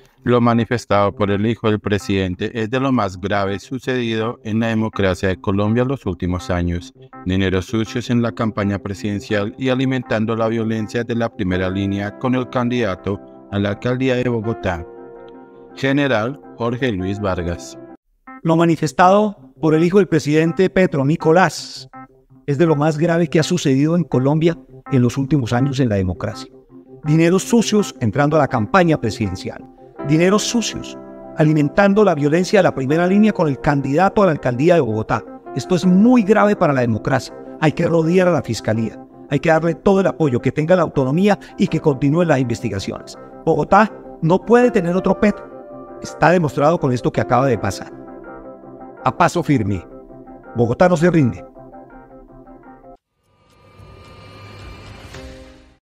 Lo manifestado por el hijo del presidente es de lo más grave sucedido en la democracia de Colombia en los últimos años. Dineros sucios en la campaña presidencial y alimentando la violencia de la primera línea con el candidato a la alcaldía de Bogotá, General Jorge Luis Vargas. Lo manifestado por el hijo del presidente Petro, Nicolás, es de lo más grave que ha sucedido en Colombia en los últimos años en la democracia. Dineros sucios entrando a la campaña presidencial. Dineros sucios alimentando la violencia de la primera línea con el candidato a la alcaldía de Bogotá. Esto es muy grave para la democracia. Hay que rodear a la fiscalía. Hay que darle todo el apoyo, que tenga la autonomía y que continúen las investigaciones. Bogotá no puede tener otro Petro. Está demostrado con esto que acaba de pasar. A paso firme. Bogotá no se rinde.